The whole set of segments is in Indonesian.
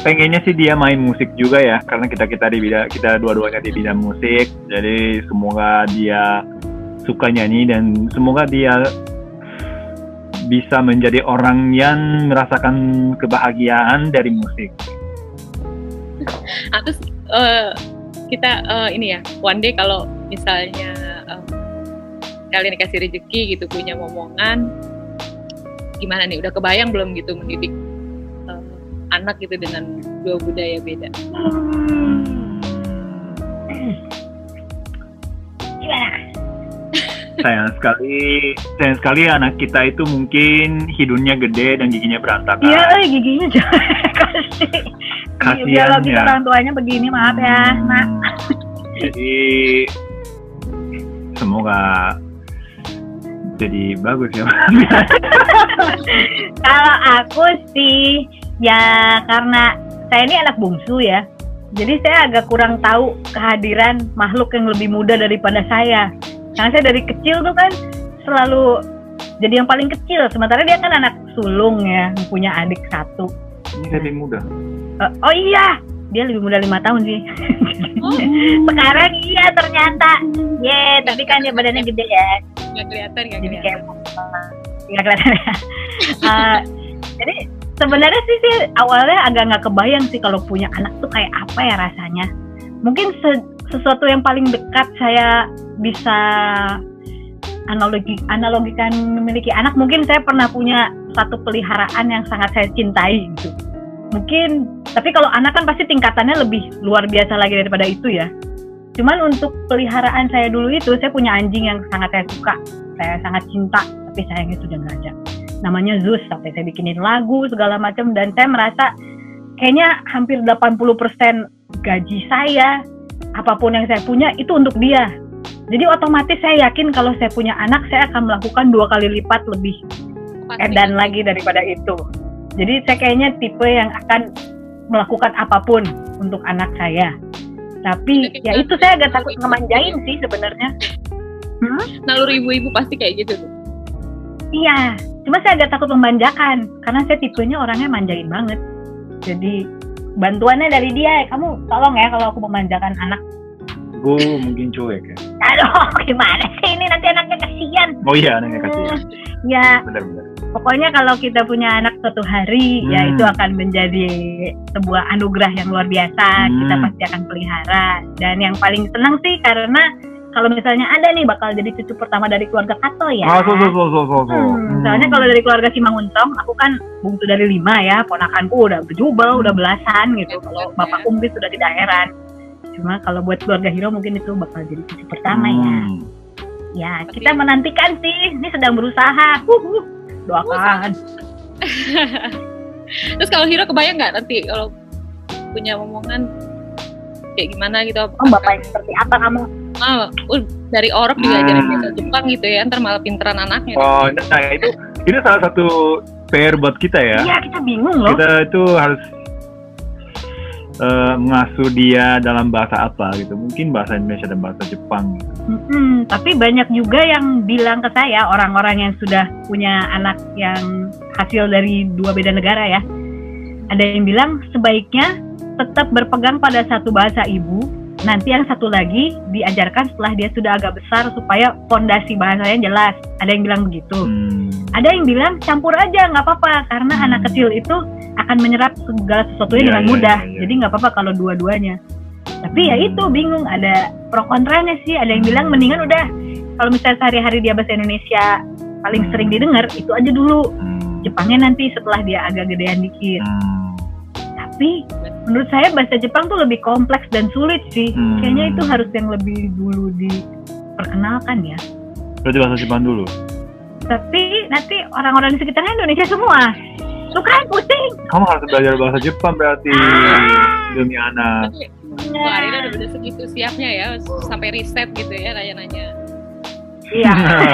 pengennya sih dia main musik juga ya, karena kita dua-duanya di bidang musik. Jadi semoga dia suka nyanyi dan semoga dia bisa menjadi orang yang merasakan kebahagiaan dari musik. Terus kita ini ya, one day kalau misalnya kalian dikasih rezeki gitu, punya momongan, gimana nih? Udah kebayang belum gitu mendidik anak gitu dengan dua budaya beda? Gimana? Sayang sekali anak kita itu mungkin hidungnya gede dan giginya berantakan. Iya, giginya kasih. Kasian Biologi ya. orang tuanya begini, maaf ya, Nak. Jadi semoga jadi bagus ya. Kalau aku sih, ya karena saya ini anak bungsu ya, jadi saya agak kurang tahu kehadiran makhluk yang lebih muda daripada saya. Karena saya dari kecil tuh kan selalu jadi yang paling kecil, sementara dia kan anak sulung ya, punya adik satu. Ini lebih muda. Oh iya, dia lebih muda 5 tahun sih. Sekarang iya ternyata. Tapi kan dia badannya gede ya. Nggak kelihatan. Jadi kayak nggak kelihatan ya. Jadi sebenarnya sih awalnya agak nggak kebayang sih kalau punya anak tuh kayak apa ya rasanya. Mungkin sesuatu yang paling dekat saya bisa analogikan memiliki anak, mungkin saya pernah punya satu peliharaan yang sangat saya cintai gitu. Mungkin, tapi kalau anak kan pasti tingkatannya lebih luar biasa lagi daripada itu ya. Cuman untuk peliharaan saya dulu itu, saya punya anjing yang sangat saya suka, saya sangat cinta, tapi sayangnya sudah nggak ada. Namanya Zeus, sampai saya bikinin lagu segala macam, dan saya merasa kayaknya hampir 80% gaji saya, apapun yang saya punya itu untuk dia. Jadi otomatis saya yakin kalau saya punya anak, saya akan melakukan 2 kali lipat lebih edan lagi daripada itu. Jadi saya kayaknya tipe yang akan melakukan apapun untuk anak saya. Tapi ya itu saya agak takut ngemanjain sih sebenarnya. Naluri ibu-ibu pasti kayak gitu tuh. Iya, cuma saya agak takut memanjakan karena saya tipenya orangnya manjain banget. Jadi bantuannya dari dia, kamu tolong ya kalau aku memanjakan anak. Gue mungkin cuek ya. Aduh, gimana sih ini, nanti anaknya kasihan. Oh iya, anaknya kasihan. Ya, Benar-benar. pokoknya kalau kita punya anak suatu hari, ya itu akan menjadi sebuah anugerah yang luar biasa. Kita pasti akan pelihara. Dan yang paling senang sih karena kalau misalnya ada nih bakal jadi cucu pertama dari keluarga Kato ya. Soalnya kalau dari keluarga Simanguntong, aku kan bungsu dari 5 ya. Ponakanku udah berjubel, udah belasan gitu. Kalau bapakku mungkin sudah tidak heran. Cuma kalau buat keluarga Hiro mungkin itu bakal jadi cucu pertama ya. Ya, kita menantikan sih. Ini sedang berusaha. Doakan. Terus kalau Hiro kebayang nggak nanti kalau punya omongan kayak gimana gitu? Bapak yang seperti apa kamu? Dari Orok juga ajarin bahasa Jepang gitu ya, ntar malah pinteran anaknya. Oh, nah itu salah satu PR buat kita ya. Iya, kita bingung loh. Kita itu harus mengasuh dia dalam bahasa apa gitu. Mungkin bahasa Indonesia dan bahasa Jepang gitu. Tapi banyak juga yang bilang ke saya, orang-orang yang sudah punya anak yang hasil dari 2 beda negara ya. Ada yang bilang sebaiknya tetap berpegang pada satu bahasa ibu, nanti yang satu lagi diajarkan setelah dia sudah agak besar supaya fondasi bahasanya jelas. Ada yang bilang begitu. Ada yang bilang campur aja, nggak apa-apa, karena anak kecil itu akan menyerap segala sesuatunya dengan mudah. Jadi nggak apa-apa kalau dua-duanya. Tapi ya itu bingung, ada pro kontranya sih. Ada yang bilang mendingan udah, kalau misalnya sehari-hari dia bahasa Indonesia paling sering didengar, itu aja dulu. Jepangnya nanti setelah dia agak gedean dikit. Tapi menurut saya bahasa Jepang tuh lebih kompleks dan sulit sih. Kayaknya itu harus yang lebih dulu diperkenalkan ya. Berarti bahasa Jepang dulu. Tapi nanti orang-orang di sekitarnya Indonesia semua. Tuh kan pusing. Kamu harus belajar bahasa Jepang berarti demi anak. Wah, Arina udah segitu siapnya ya, sampai riset gitu ya, nanya-nanya. Iya.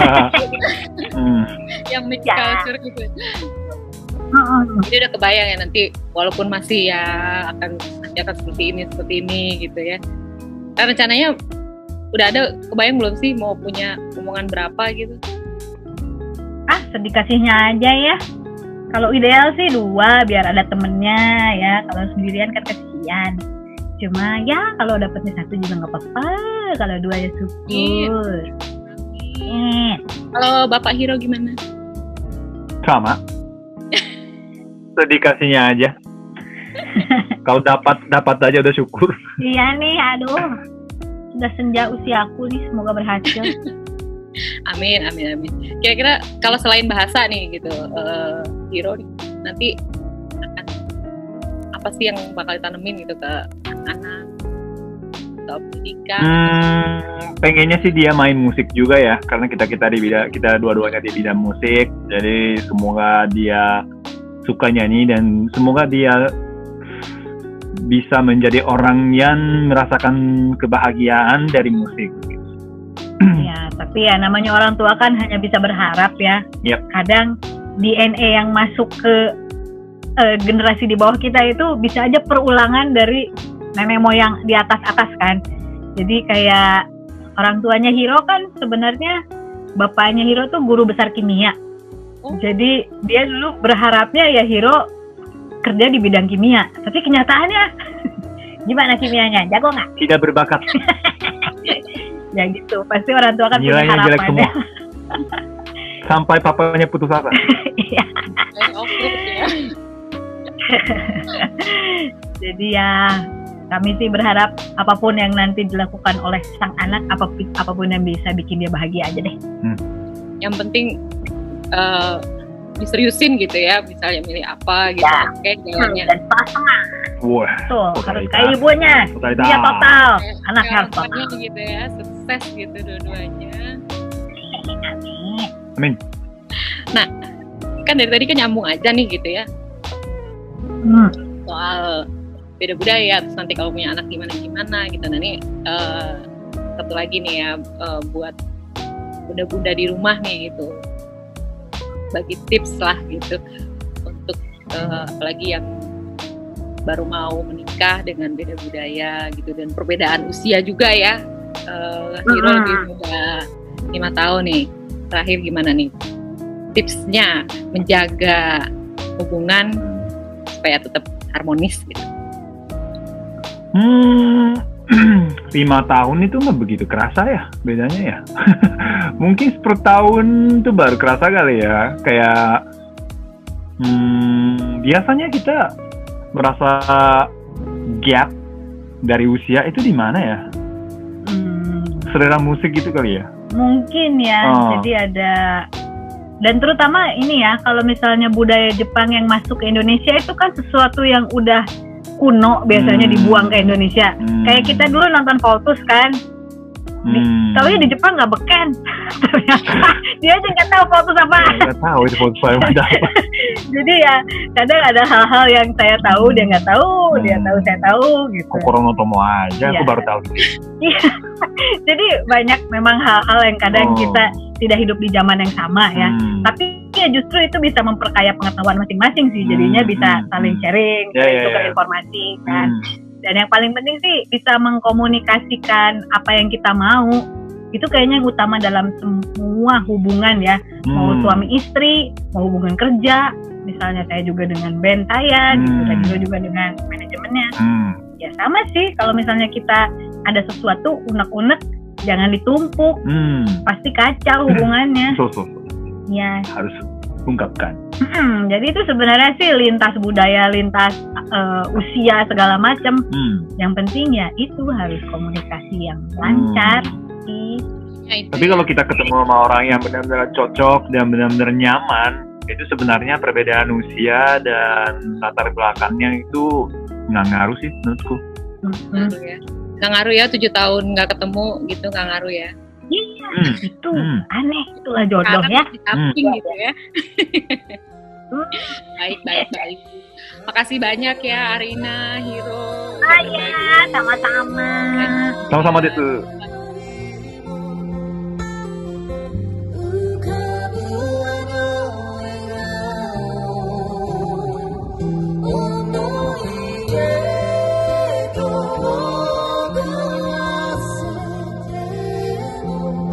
Yang mixed culture gitu. Jadi udah kebayang ya nanti, walaupun masih ya akan seperti ini gitu ya. Nah, rencananya udah ada kebayang belum sih mau punya omongan berapa gitu? Sedikasihnya aja ya. Kalau ideal sih 2 biar ada temennya ya. Kalau sendirian kan kasihan. Cuma ya kalau dapetnya 1 juga nggak apa-apa. Kalau 2 ya syukur. Kalau Bapak Hiro gimana? Sama. Sedikasinya aja. Kalau dapat aja udah syukur. Iya nih, aduh. Sudah senja usiaku nih, semoga berhasil. Amin. Kira-kira kalau selain bahasa nih gitu, Hiro nanti akan apa sih yang bakal ditanemin gitu ke anak atau pendidikan? Pengennya sih dia main musik juga ya, karena kita dua-duanya di bidang musik. Jadi semoga dia suka nyanyi dan semoga dia bisa menjadi orang yang merasakan kebahagiaan dari musik. Ya, tapi ya namanya orang tua kan hanya bisa berharap ya. Yep. Kadang DNA yang masuk ke generasi di bawah kita itu bisa aja perulangan dari nenek moyang di atas kan. Jadi kayak orang tuanya Hiro kan sebenarnya bapaknya Hiro tuh guru besar kimia. Jadi dia dulu berharapnya ya Hiro kerja di bidang kimia. Tapi kenyataannya gimana kimianya? Jago nggak? Tidak berbakat. Ya gitu, pasti orang tua kan punya nilainya jelek harapan. semua. Sampai papanya putus asa. Iya. Jadi ya kami sih berharap apapun yang nanti dilakukan oleh sang anak, apapun yang bisa bikin dia bahagia aja deh. Yang penting diseriusin gitu ya, misalnya milih apa gitu, Ya. oke jalannya. Dan pasangan. Wah. Tuh, harus Totalitas. kayak ibunya. Totalitas. Dia total. Anak harus Harapannya total. gitu ya, sukses gitu dua-duanya. Amin. Kan dari tadi kan nyambung aja nih gitu ya, Hmm. soal beda budaya, terus nanti kalau punya anak gimana gitu. Nah ini satu lagi nih ya, buat bunda-bunda di rumah nih gitu, bagi tips lah gitu untuk apalagi yang baru mau menikah dengan beda budaya gitu dan perbedaan usia juga ya. Hiro lebih muda 5 tahun nih. Terakhir gimana nih tipsnya menjaga hubungan supaya tetap harmonis gitu? 5 tahun itu nggak begitu kerasa ya bedanya ya. Mungkin 10 tahun itu baru kerasa kali ya. Kayak biasanya kita merasa gap dari usia itu di mana ya? Selera musik gitu kali ya? Mungkin ya. Jadi ada, dan terutama ini ya, kalau misalnya budaya Jepang yang masuk ke Indonesia itu kan sesuatu yang udah kuno biasanya dibuang ke Indonesia. Kayak kita dulu nonton Voltus kan, taunya di Jepang nggak beken. Ternyata dia aja nggak tahu Voltus apa. Nggak tahu itu Voltus apa. Jadi ya kadang ada hal-hal yang saya tahu dia nggak tahu, dia tahu saya tahu gitu. Kokoro no Tomo aja, aku baru tahu. Iya. Jadi banyak memang hal-hal yang kadang kita tidak hidup di zaman yang sama ya. Tapi ya justru itu bisa memperkaya pengetahuan masing-masing sih. Jadinya bisa saling sharing, tukar informasi kan. Dan yang paling penting sih bisa mengkomunikasikan apa yang kita mau. Itu kayaknya yang utama dalam semua hubungan ya. Mau suami istri, mau hubungan kerja. Misalnya saya juga dengan band saya, gitu, dan juga dengan manajemennya. Ya sama sih, kalau misalnya kita ada sesuatu unek-unek, jangan ditumpuk. Pasti kacau hubungannya. Ya. Harus ungkapkan. Jadi itu sebenarnya sih lintas budaya, lintas usia segala macam. Yang penting ya itu harus komunikasi yang lancar. Tapi kalau kita ketemu sama orang yang benar-benar cocok dan benar-benar nyaman, itu sebenarnya perbedaan usia dan latar belakangnya itu nggak ngaruh sih menurutku. Nggak ngaruh ya, 7 tahun nggak ketemu gitu, nggak ngaruh ya. Iya, itu aneh, itulah jodoh ya. Samping gitu ya. Baik. Makasih banyak ya Arina, Hiro. Ya, sama-sama. Sama-sama desu.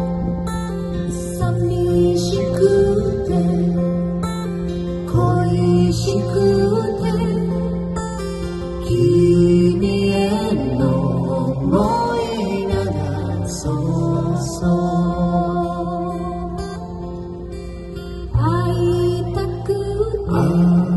寂しくて恋しくて君への想いならそうそう会いたくて